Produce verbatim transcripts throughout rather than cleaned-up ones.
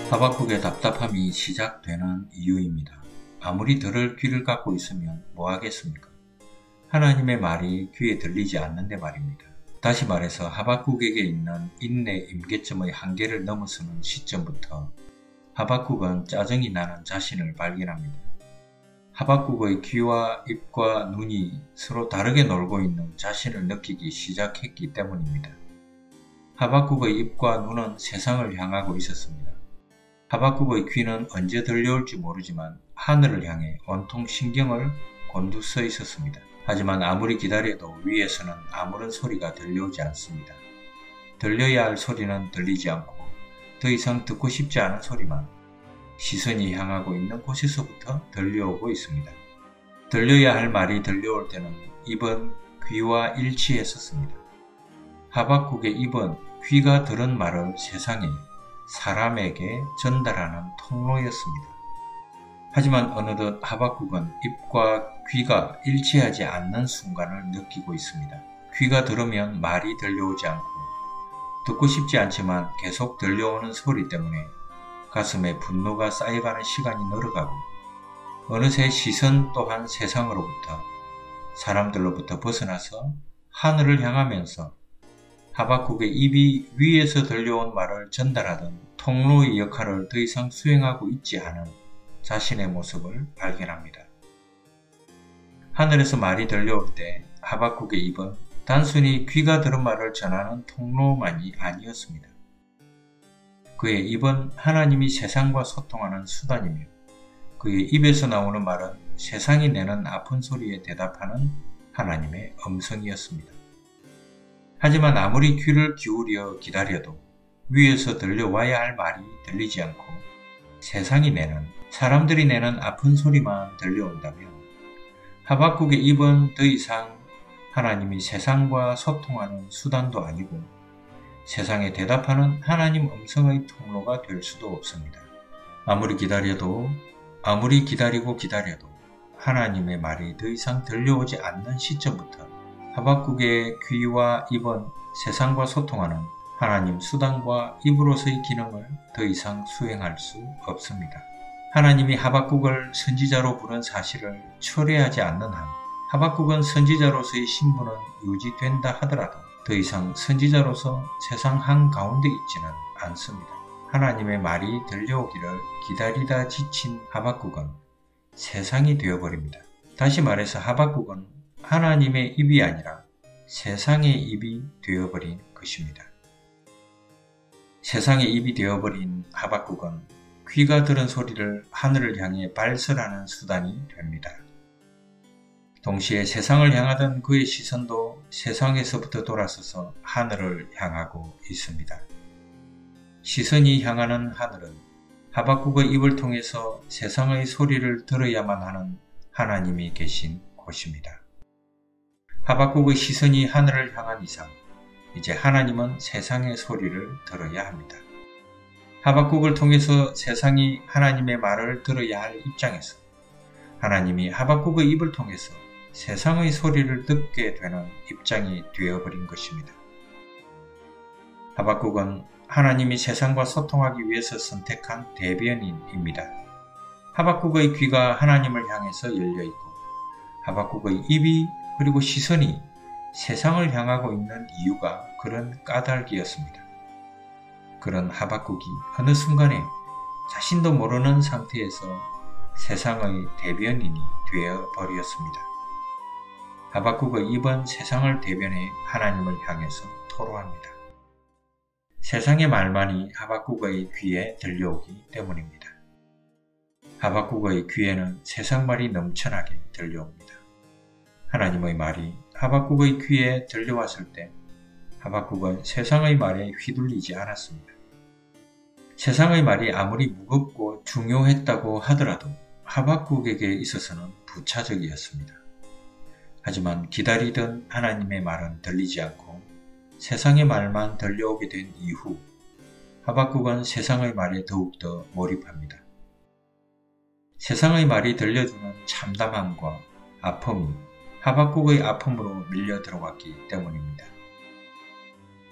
하박국의 답답함이 시작되는 이유입니다. 아무리 들을 귀를 갖고 있으면 뭐 하겠습니까? 하나님의 말이 귀에 들리지 않는데 말입니다. 다시 말해서 하박국에게 있는 인내 임계점의 한계를 넘어서는 시점부터 하박국은 짜증이 나는 자신을 발견합니다. 하박국의 귀와 입과 눈이 서로 다르게 놀고 있는 자신을 느끼기 시작했기 때문입니다. 하박국의 입과 눈은 세상을 향하고 있었습니다. 하박국의 귀는 언제 들려올지 모르지만 하늘을 향해 온통 신경을 곤두서 있었습니다. 하지만 아무리 기다려도 위에서는 아무런 소리가 들려오지 않습니다. 들려야 할 소리는 들리지 않고 더 이상 듣고 싶지 않은 소리만 시선이 향하고 있는 곳에서부터 들려오고 있습니다. 들려야 할 말이 들려올 때는 입은 귀와 일치했었습니다. 하박국의 입은 귀가 들은 말을 세상에 사람에게 전달하는 통로였습니다. 하지만 어느덧 하박국은 입과 귀가 일치하지 않는 순간을 느끼고 있습니다. 귀가 들으면 말이 들려오지 않고 듣고 싶지 않지만 계속 들려오는 소리 때문에 가슴에 분노가 쌓여가는 시간이 늘어가고 어느새 시선 또한 세상으로부터 사람들로부터 벗어나서 하늘을 향하면서 하박국의 입이 위에서 들려온 말을 전달하던 통로의 역할을 더 이상 수행하고 있지 않은 자신의 모습을 발견합니다. 하늘에서 말이 들려올 때 하박국의 입은 단순히 귀가 들은 말을 전하는 통로만이 아니었습니다. 그의 입은 하나님이 세상과 소통하는 수단이며 그의 입에서 나오는 말은 세상이 내는 아픈 소리에 대답하는 하나님의 음성이었습니다. 하지만 아무리 귀를 기울여 기다려도 위에서 들려와야 할 말이 들리지 않고 세상이 내는, 사람들이 내는 아픈 소리만 들려온다면 하박국의 입은 더 이상 하나님이 세상과 소통하는 수단도 아니고 세상에 대답하는 하나님 음성의 통로가 될 수도 없습니다. 아무리 기다려도, 아무리 기다리고 기다려도 하나님의 말이 더 이상 들려오지 않는 시점부터 하박국의 귀와 입은 세상과 소통하는 하나님 수단과 입으로서의 기능을 더 이상 수행할 수 없습니다. 하나님이 하박국을 선지자로 부른 사실을 철회하지 않는 한 하박국은 선지자로서의 신분은 유지된다 하더라도 더 이상 선지자로서 세상 한가운데 있지는 않습니다. 하나님의 말이 들려오기를 기다리다 지친 하박국은 세상이 되어버립니다. 다시 말해서 하박국은 하나님의 입이 아니라 세상의 입이 되어버린 것입니다. 세상의 입이 되어버린 하박국은 귀가 들은 소리를 하늘을 향해 발설하는 수단이 됩니다. 동시에 세상을 향하던 그의 시선도 세상에서부터 돌아서서 하늘을 향하고 있습니다. 시선이 향하는 하늘은 하박국의 입을 통해서 세상의 소리를 들어야만 하는 하나님이 계신 곳입니다. 하박국의 시선이 하늘을 향한 이상 이제 하나님은 세상의 소리를 들어야 합니다. 하박국을 통해서 세상이 하나님의 말을 들어야 할 입장에서 하나님이 하박국의 입을 통해서 세상의 소리를 듣게 되는 입장이 되어버린 것입니다. 하박국은 하나님이 세상과 소통하기 위해서 선택한 대변인입니다. 하박국의 귀가 하나님을 향해서 열려있고 하박국의 입이 그리고 시선이 세상을 향하고 있는 이유가 그런 까닭이었습니다. 그런 하박국이 어느 순간에 자신도 모르는 상태에서 세상의 대변인이 되어버렸습니다. 하박국의 입은 세상을 대변해 하나님을 향해서 토로합니다. 세상의 말만이 하박국의 귀에 들려오기 때문입니다. 하박국의 귀에는 세상 말이 넘쳐나게 들려옵니다. 하나님의 말이 하박국의 귀에 들려왔을 때 하박국은 세상의 말에 휘둘리지 않았습니다. 세상의 말이 아무리 무겁고 중요했다고 하더라도 하박국에게 있어서는 부차적이었습니다. 하지만 기다리던 하나님의 말은 들리지 않고 세상의 말만 들려오게 된 이후 하박국은 세상의 말에 더욱더 몰입합니다. 세상의 말이 들려주는 참담함과 아픔이 하박국의 아픔으로 밀려 들어갔기 때문입니다.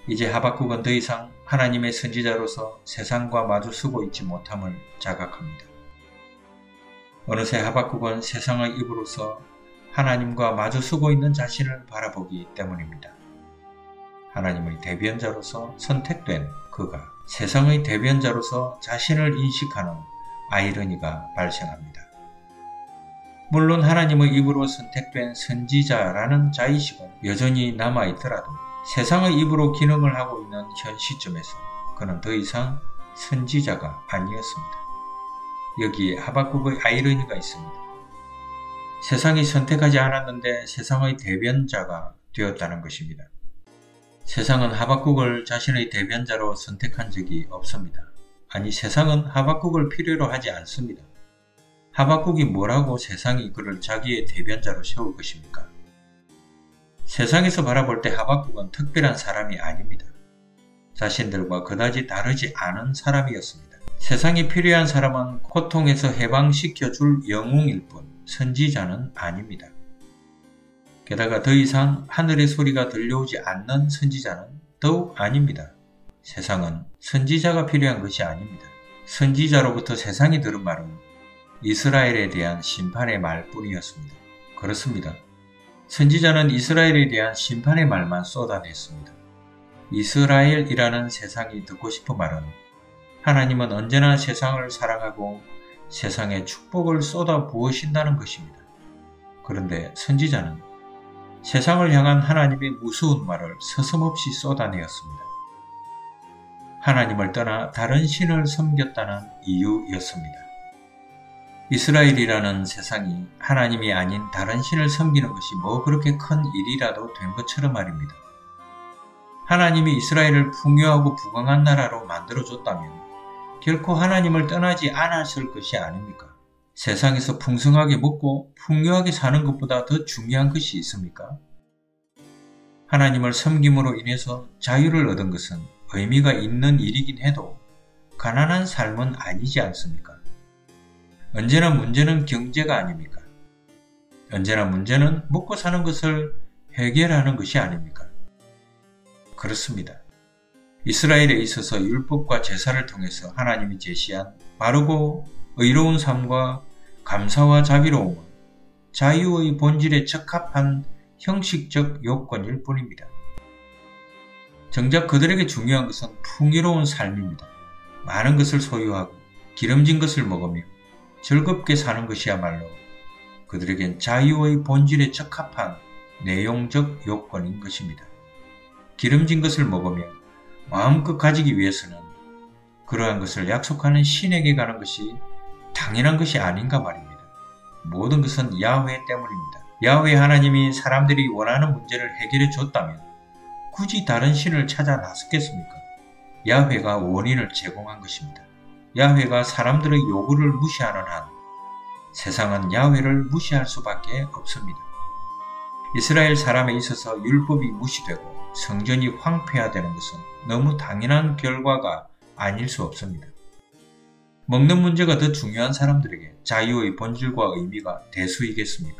이제 하박국은 더 이상 하나님의 선지자로서 세상과 마주서고 있지 못함을 자각합니다. 어느새 하박국은 세상의 입으로서 하나님과 마주서고 있는 자신을 바라보기 때문입니다. 하나님의 대변자로서 선택된 그가 세상의 대변자로서 자신을 인식하는 아이러니가 발생합니다. 물론 하나님의 입으로 선택된 선지자라는 자의식은 여전히 남아있더라도 세상의 입으로 기능을 하고 있는 현 시점에서 그는 더 이상 선지자가 아니었습니다. 여기에 하박국의 아이러니가 있습니다. 세상이 선택하지 않았는데 세상의 대변자가 되었다는 것입니다. 세상은 하박국을 자신의 대변자로 선택한 적이 없습니다. 아니, 세상은 하박국을 필요로 하지 않습니다. 하박국이 뭐라고 세상이 그를 자기의 대변자로 세울 것입니까? 세상에서 바라볼 때 하박국은 특별한 사람이 아닙니다. 자신들과 그다지 다르지 않은 사람이었습니다. 세상이 필요한 사람은 고통에서 해방시켜줄 영웅일 뿐 선지자는 아닙니다. 게다가 더 이상 하늘의 소리가 들려오지 않는 선지자는 더욱 아닙니다. 세상은 선지자가 필요한 것이 아닙니다. 선지자로부터 세상이 들은 말은 이스라엘에 대한 심판의 말뿐이었습니다. 그렇습니다. 선지자는 이스라엘에 대한 심판의 말만 쏟아냈습니다. 이스라엘이라는 세상이 듣고 싶은 말은 하나님은 언제나 세상을 사랑하고 세상에 축복을 쏟아 부으신다는 것입니다. 그런데 선지자는 세상을 향한 하나님의 무서운 말을 서슴없이 쏟아내었습니다. 하나님을 떠나 다른 신을 섬겼다는 이유였습니다. 이스라엘이라는 세상이 하나님이 아닌 다른 신을 섬기는 것이 뭐 그렇게 큰 일이라도 된 것처럼 말입니다. 하나님이 이스라엘을 풍요하고 부강한 나라로 만들어줬다면 결코 하나님을 떠나지 않았을 것이 아닙니까? 세상에서 풍성하게 먹고 풍요하게 사는 것보다 더 중요한 것이 있습니까? 하나님을 섬김으로 인해서 자유를 얻은 것은 의미가 있는 일이긴 해도 가난한 삶은 아니지 않습니까? 언제나 문제는 경제가 아닙니까? 언제나 문제는 먹고 사는 것을 해결하는 것이 아닙니까? 그렇습니다. 이스라엘에 있어서 율법과 제사를 통해서 하나님이 제시한 바르고 의로운 삶과 감사와 자비로움은 자유의 본질에 적합한 형식적 요건일 뿐입니다. 정작 그들에게 중요한 것은 풍요로운 삶입니다. 많은 것을 소유하고 기름진 것을 먹으며 즐겁게 사는 것이야말로 그들에겐 자유의 본질에 적합한 내용적 요건인 것입니다. 기름진 것을 먹으며 마음껏 가지기 위해서는 그러한 것을 약속하는 신에게 가는 것이 당연한 것이 아닌가 말입니다. 모든 것은 야훼 때문입니다. 야훼 하나님이 사람들이 원하는 문제를 해결해 줬다면 굳이 다른 신을 찾아 나섰겠습니까? 야훼가 원인을 제공한 것입니다. 야훼가 사람들의 요구를 무시하는 한 세상은 야훼를 무시할 수밖에 없습니다. 이스라엘 사람에 있어서 율법이 무시되고 성전이 황폐화되는 것은 너무 당연한 결과가 아닐 수 없습니다. 먹는 문제가 더 중요한 사람들에게 자유의 본질과 의미가 대수이겠습니까?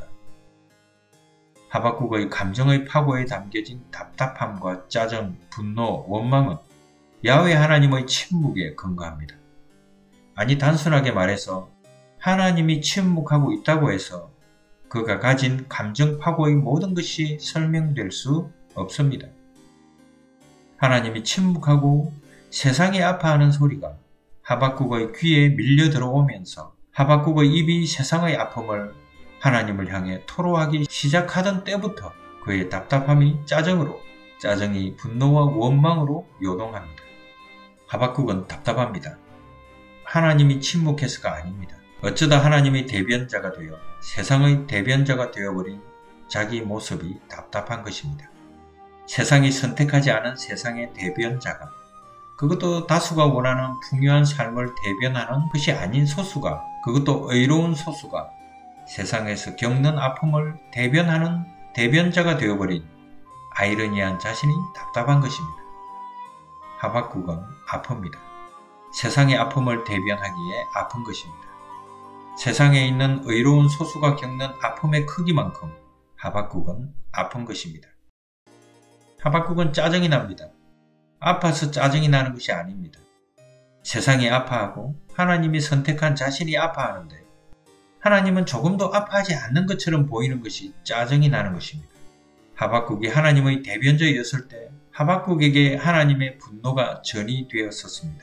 하박국의 감정의 파고에 담겨진 답답함과 짜증, 분노, 원망은 야훼 하나님의 침묵에 근거합니다. 아니, 단순하게 말해서 하나님이 침묵하고 있다고 해서 그가 가진 감정 파고의 모든 것이 설명될 수 없습니다. 하나님이 침묵하고 세상이 아파하는 소리가 하박국의 귀에 밀려 들어오면서 하박국의 입이 세상의 아픔을 하나님을 향해 토로하기 시작하던 때부터 그의 답답함이 짜증으로, 짜증이 분노와 원망으로 요동합니다. 하박국은 답답합니다. 하나님이 침묵해서가 아닙니다. 어쩌다 하나님이 대변자가 되어 세상의 대변자가 되어버린 자기 모습이 답답한 것입니다. 세상이 선택하지 않은 세상의 대변자가, 그것도 다수가 원하는 풍요한 삶을 대변하는 것이 아닌 소수가, 그것도 의로운 소수가 세상에서 겪는 아픔을 대변하는 대변자가 되어버린 아이러니한 자신이 답답한 것입니다. 하박국은 아픕니다. 세상의 아픔을 대변하기에 아픈 것입니다. 세상에 있는 의로운 소수가 겪는 아픔의 크기만큼 하박국은 아픈 것입니다. 하박국은 짜증이 납니다. 아파서 짜증이 나는 것이 아닙니다. 세상이 아파하고 하나님이 선택한 자신이 아파하는데 하나님은 조금도 아파하지 않는 것처럼 보이는 것이 짜증이 나는 것입니다. 하박국이 하나님의 대변자였을 때 하박국에게 하나님의 분노가 전이되었었습니다.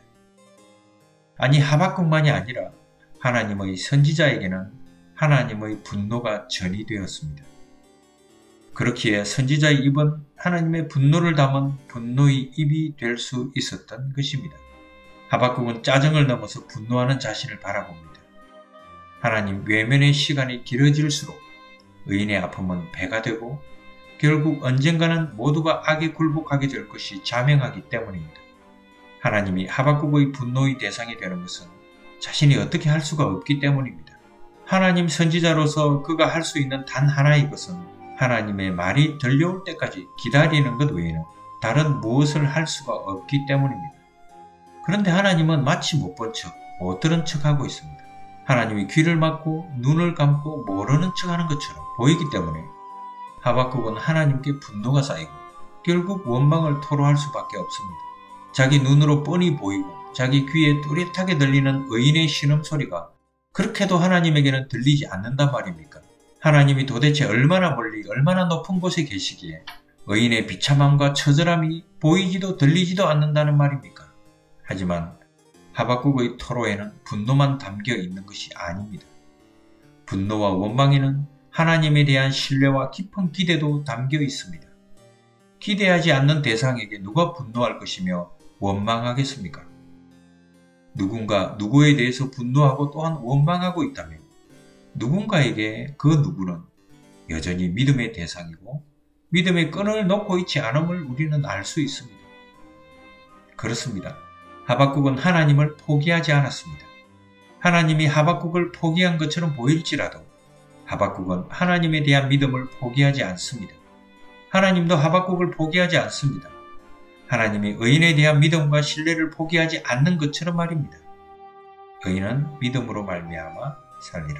아니 하박국만이 아니라 하나님의 선지자에게는 하나님의 분노가 전이되었습니다. 그렇기에 선지자의 입은 하나님의 분노를 담은 분노의 입이 될 수 있었던 것입니다. 하박국은 짜증을 넘어서 분노하는 자신을 바라봅니다. 하나님 외면의 시간이 길어질수록 의인의 아픔은 배가 되고 결국 언젠가는 모두가 악에 굴복하게 될 것이 자명하기 때문입니다. 하나님이 하박국의 분노의 대상이 되는 것은 자신이 어떻게 할 수가 없기 때문입니다. 하나님 선지자로서 그가 할 수 있는 단 하나의 것은 하나님의 말이 들려올 때까지 기다리는 것 외에는 다른 무엇을 할 수가 없기 때문입니다. 그런데 하나님은 마치 못 본 척, 못 들은 척하고 있습니다. 하나님이 귀를 막고 눈을 감고 모르는 척하는 것처럼 보이기 때문에 하박국은 하나님께 분노가 쌓이고 결국 원망을 토로할 수밖에 없습니다. 자기 눈으로 뻔히 보이고 자기 귀에 뚜렷하게 들리는 의인의 신음소리가 그렇게도 하나님에게는 들리지 않는단 말입니까? 하나님이 도대체 얼마나 멀리 얼마나 높은 곳에 계시기에 의인의 비참함과 처절함이 보이지도 들리지도 않는다는 말입니까? 하지만 하박국의 토로에는 분노만 담겨 있는 것이 아닙니다. 분노와 원망에는 하나님에 대한 신뢰와 깊은 기대도 담겨 있습니다. 기대하지 않는 대상에게 누가 분노할 것이며 원망하겠습니까? 누군가 누구에 대해서 분노하고 또한 원망하고 있다면 누군가에게 그 누구는 여전히 믿음의 대상이고 믿음의 끈을 놓고 있지 않음을 우리는 알 수 있습니다. 그렇습니다. 하박국은 하나님을 포기하지 않았습니다. 하나님이 하박국을 포기한 것처럼 보일지라도 하박국은 하나님에 대한 믿음을 포기하지 않습니다. 하나님도 하박국을 포기하지 않습니다. 하나님이 의인에 대한 믿음과 신뢰를 포기하지 않는 것처럼 말입니다. 의인은 믿음으로 말미암아 살리라.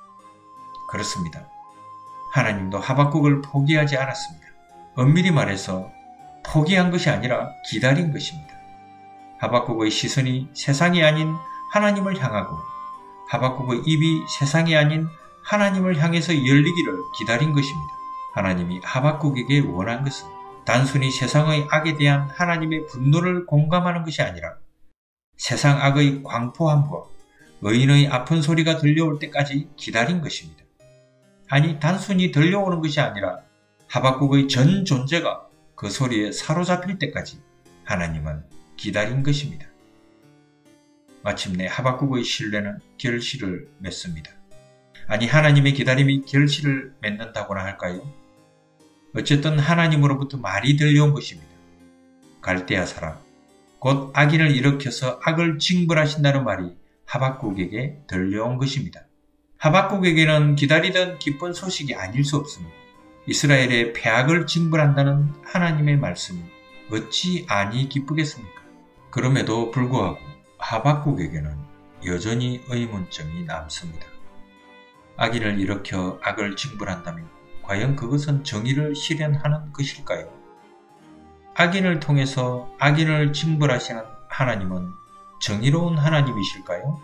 그렇습니다. 하나님도 하박국을 포기하지 않았습니다. 엄밀히 말해서 포기한 것이 아니라 기다린 것입니다. 하박국의 시선이 세상이 아닌 하나님을 향하고 하박국의 입이 세상이 아닌 하나님을 향해서 열리기를 기다린 것입니다. 하나님이 하박국에게 원한 것은 단순히 세상의 악에 대한 하나님의 분노를 공감하는 것이 아니라 세상 악의 광포함과 의인의 아픈 소리가 들려올 때까지 기다린 것입니다. 아니 단순히 들려오는 것이 아니라 하박국의 전 존재가 그 소리에 사로잡힐 때까지 하나님은 기다린 것입니다. 마침내 하박국의 신뢰는 결실을 맺습니다. 아니 하나님의 기다림이 결실을 맺는다고나 할까요? 어쨌든 하나님으로부터 말이 들려온 것입니다. 갈대아 사람, 곧 악인을 일으켜서 악을 징벌하신다는 말이 하박국에게 들려온 것입니다. 하박국에게는 기다리던 기쁜 소식이 아닐 수 없습니다. 이스라엘의 패악을 징벌한다는 하나님의 말씀이 어찌 아니 기쁘겠습니까? 그럼에도 불구하고 하박국에게는 여전히 의문점이 남습니다. 악인을 일으켜 악을 징벌한다면 과연 그것은 정의를 실현하는 것일까요? 악인을 통해서 악인을 징벌하시는 하나님은 정의로운 하나님이실까요?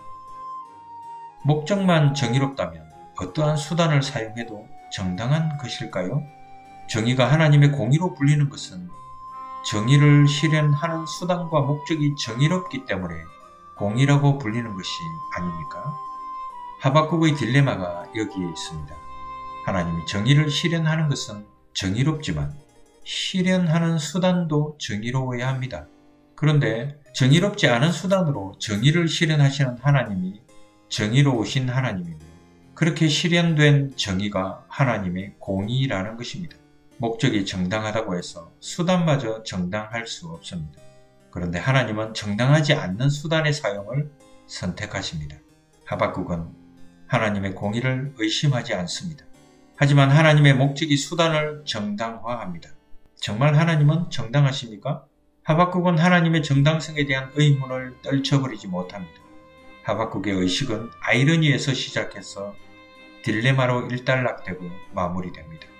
목적만 정의롭다면 어떠한 수단을 사용해도 정당한 것일까요? 정의가 하나님의 공의로 불리는 것은 정의를 실현하는 수단과 목적이 정의롭기 때문에 공의라고 불리는 것이 아닙니까? 하박국의 딜레마가 여기에 있습니다. 하나님이 정의를 실현하는 것은 정의롭지만 실현하는 수단도 정의로워야 합니다. 그런데 정의롭지 않은 수단으로 정의를 실현하시는 하나님이 정의로우신 하나님이며 그렇게 실현된 정의가 하나님의 공의라는 것입니다. 목적이 정당하다고 해서 수단마저 정당할 수 없습니다. 그런데 하나님은 정당하지 않는 수단의 사용을 선택하십니다. 하박국은 하나님의 공의를 의심하지 않습니다. 하지만 하나님의 목적이 수단을 정당화합니다. 정말 하나님은 정당하십니까? 하박국은 하나님의 정당성에 대한 의문을 떨쳐버리지 못합니다. 하박국의 의식은 아이러니에서 시작해서 딜레마로 일단락되고 마무리됩니다.